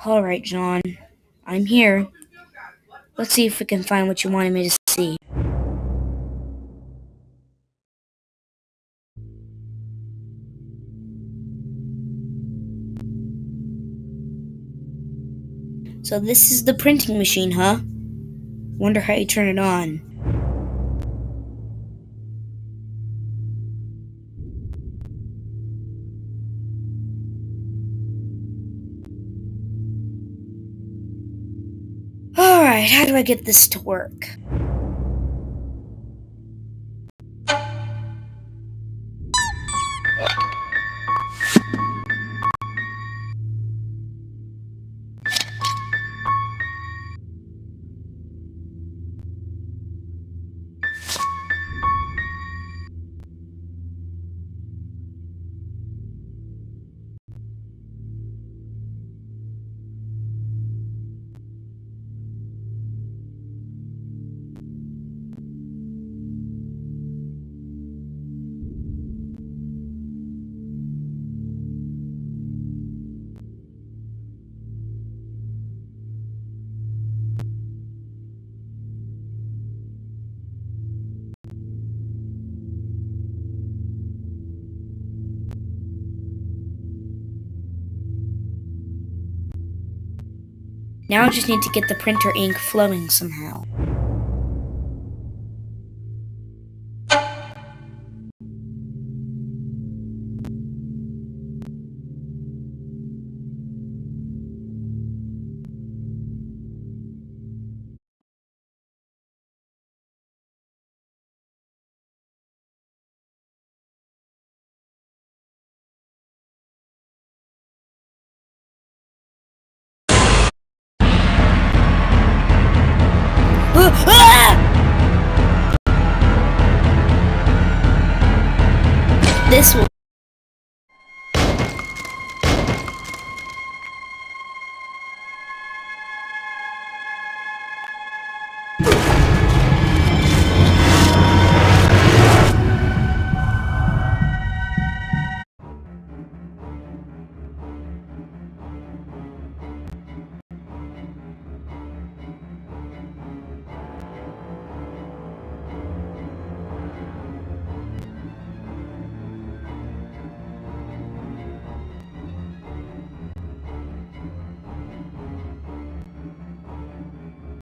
Alright, John. I'm here. Let's see if we can find what you wanted me to see. So this is the printing machine, huh? Wonder how you turn it on. Alright, how do I get this to work? Now I just need to get the printer ink flowing somehow. This will